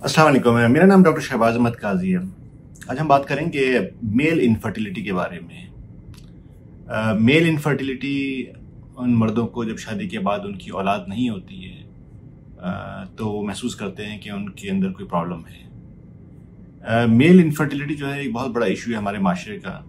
अस्सलाम वालेकुम। मेरा नाम डॉक्टर शहबाज अहमद काजी है। आज हम बात करेंगे मेल इनफर्टिलिटी के बारे में। मेल इनफर्टिलिटी उन मर्दों को जब शादी के बाद उनकी औलाद नहीं होती है तो वो महसूस करते हैं कि उनके अंदर कोई प्रॉब्लम है। मेल इनफर्टिलिटी जो है एक बहुत बड़ा इशू है हमारे माशरे का।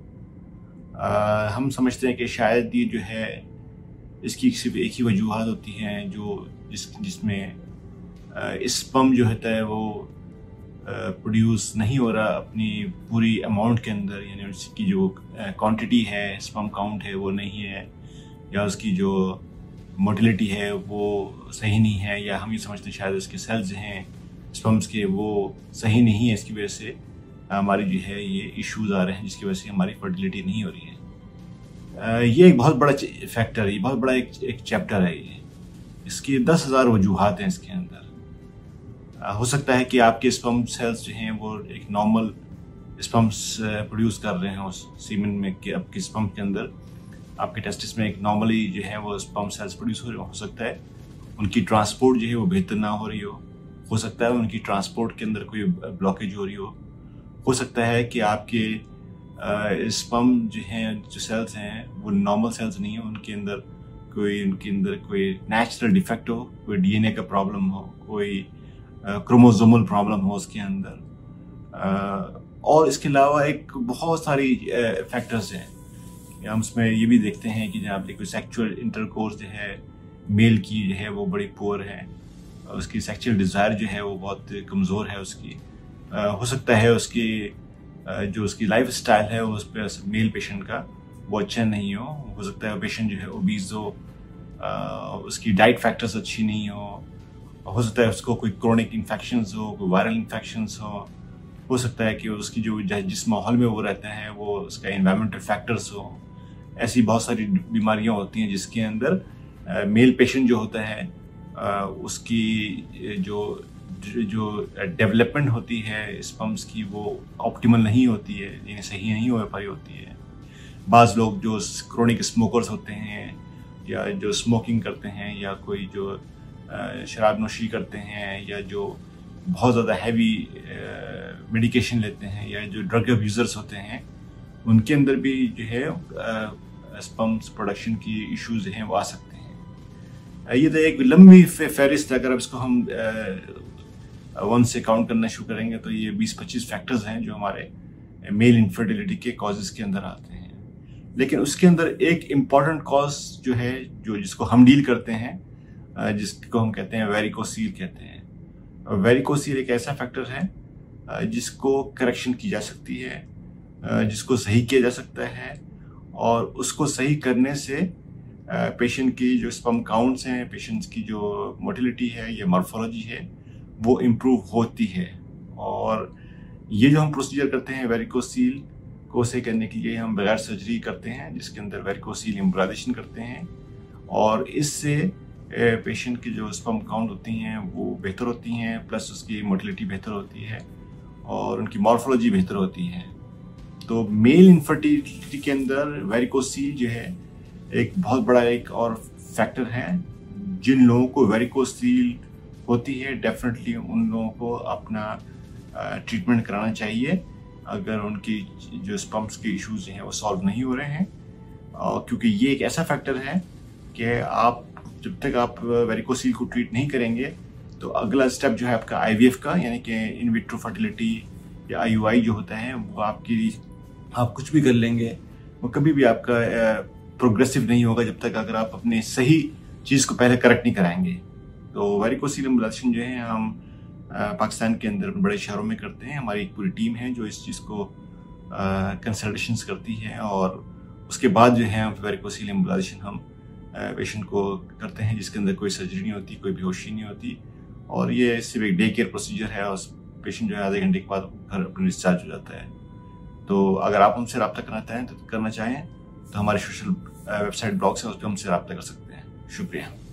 हम समझते हैं कि शायद ये जो है इसकी सिर्फ एक ही वजूहत होती हैं जिसमें स्पर्म जो होता है वो प्रोड्यूस नहीं हो रहा अपनी पूरी अमाउंट के अंदर, यानी उसकी जो क्वांटिटी है, स्पर्म काउंट है वो नहीं है, या उसकी जो मोटिलिटी है वो सही नहीं है, या हम ये समझते हैं शायद उसके सेल्स हैं स्पर्म्स के वो सही नहीं है। इसकी वजह से हमारी जो है ये इश्यूज आ रहे हैं जिसकी वजह से हमारी फर्टिलिटी नहीं हो रही है। ये एक बहुत बड़ा फैक्टर है, ये बहुत बड़ा एक चैप्टर है। ये इसकी 10,000 वजूहात हैं इसके अंदर। हो सकता है कि आपके स्पर्म सेल्स जो हैं वो एक नॉर्मल स्पर्म्स प्रोड्यूस कर रहे हैं उस सीमेन में, कि आपके स्पर्म के अंदर आपके टेस्टिस में एक नॉर्मली जो है वो स्पर्म सेल्स प्रोड्यूस हो सकता है उनकी ट्रांसपोर्ट जो है वो बेहतर ना हो रही हो सकता है उनकी ट्रांसपोर्ट के अंदर कोई ब्लॉकेज हो रही हो सकता है कि आपके स्पर्म जो हैं, जो सेल्स हैं वो नॉर्मल सेल्स नहीं है, उनके अंदर कोई नेचुरल डिफेक्ट हो, कोई डीएनए का प्रॉब्लम हो, कोई क्रोमोसोमल प्रॉब्लम हो उसके अंदर। और इसके अलावा एक बहुत सारी फैक्टर्स हैं। हम उसमें ये भी देखते हैं कि जहाँ पे कोई सेक्सुअल इंटरकोर्स जो है मेल की जो है वो बड़ी पुअर है, उसकी सेक्सुअल डिज़ायर जो है वो बहुत कमज़ोर है उसकी। हो सकता है जो उसकी लाइफ स्टाइल है उस पर मेल पेशेंट का वो अच्छा नहीं हो सकता है पेशेंट जो है ओबीज हो, उसकी डाइट फैक्टर्स अच्छी नहीं हो सकता है उसको कोई क्रोनिक इन्फेक्शंस हो, कोई वायरल इन्फेक्शंस हो सकता है कि उसकी जो जिस माहौल में वो रहते हैं वो उसका एनवायरमेंटल फैक्टर्स हो। ऐसी बहुत सारी बीमारियां होती हैं जिसके अंदर मेल पेशेंट जो होता है उसकी जो डेवलपमेंट होती है स्पर्म्स की वो ऑप्टिमल नहीं होती है, यानी सही नहीं हो पाई होती है। बाज़ लोग जो क्रोनिक स्मोकर्स होते हैं या जो स्मोकिंग करते हैं या कोई जो शराब नोशी करते हैं या जो बहुत ज़्यादा हैवी मेडिकेशन लेते हैं या जो ड्रग अब्यूज़र्स होते हैं उनके अंदर भी जो है स्पर्म्स प्रोडक्शन की इश्यूज हैं वो आ सकते हैं। ये तो एक लंबी फहरिस्त है, अगर अब इसको हम 1 से काउंट करना शुरू करेंगे तो ये 20-25 फैक्टर्स हैं जो हमारे मेल इनफर्टिलिटी के कॉजेज़ के अंदर आते हैं। लेकिन उसके अंदर एक इम्पॉर्टेंट कॉज जो है जिसको हम डील करते हैं, जिसको हम कहते हैं वेरिकोसील कहते हैं। वेरिकोसील एक ऐसा फैक्टर है जिसको करेक्शन की जा सकती है, जिसको सही किया जा सकता है, और उसको सही करने से पेशेंट की जो स्पर्म काउंट्स हैं, पेशेंट्स की जो मोटिलिटी है या मॉर्फोलॉजी है वो इम्प्रूव होती है। और ये जो हम प्रोसीजर करते हैं वेरिकोसील को सही करने के लिए हम बगैर सर्जरी करते हैं, जिसके अंदर वेरिकोसील एम्ब्राइजेशन करते हैं, और इससे पेशेंट की जो स्पर्म काउंट होती हैं वो बेहतर होती हैं, प्लस उसकी मोटिलिटी बेहतर होती है और उनकी मॉर्फोलॉजी बेहतर होती है। तो मेल इनफर्टिलिटी के अंदर वेरिकोसील जो है एक बहुत बड़ा एक और फैक्टर है। जिन लोगों को वेरिकोसील होती है डेफिनेटली उन लोगों को अपना ट्रीटमेंट कराना चाहिए अगर उनकी जो स्पर्म्स के इश्यूज हैं वो सॉल्व नहीं हो रहे हैं, क्योंकि ये एक ऐसा फैक्टर है कि आप जब तक आप वेरिकोसील को ट्रीट नहीं करेंगे तो अगला स्टेप जो है आपका आईवीएफ का, यानी कि इन विट्रो फर्टिलिटी या आईयूआई जो होता है वो आप कुछ भी कर लेंगे वो कभी भी आपका प्रोग्रेसिव नहीं होगा जब तक अगर आप अपने सही चीज़ को पहले करेक्ट नहीं कराएंगे। तो वेरिकोसील एम्ब्लाइजेशन जो है हम पाकिस्तान के अंदर बड़े शहरों में करते हैं। हमारी एक पूरी टीम है जो इस चीज़ को कंसल्टेशंस करती है, और उसके बाद जो है वेरिकोसील एम्ब्लाइजेशन हम पेशेंट को करते हैं जिसके अंदर कोई सर्जरी नहीं होती, कोई बेहोशी नहीं होती, और ये सिर्फ एक डे केयर प्रोसीजर है और पेशेंट जो है आधे घंटे के बाद घर अपने डिस्चार्ज हो जाता है। तो अगर आप हमसे रब्ता करना चाहें तो हमारे सोशल वेबसाइट ब्लॉग्स हैं उस पर हमसे रब्ता कर सकते हैं। शुक्रिया।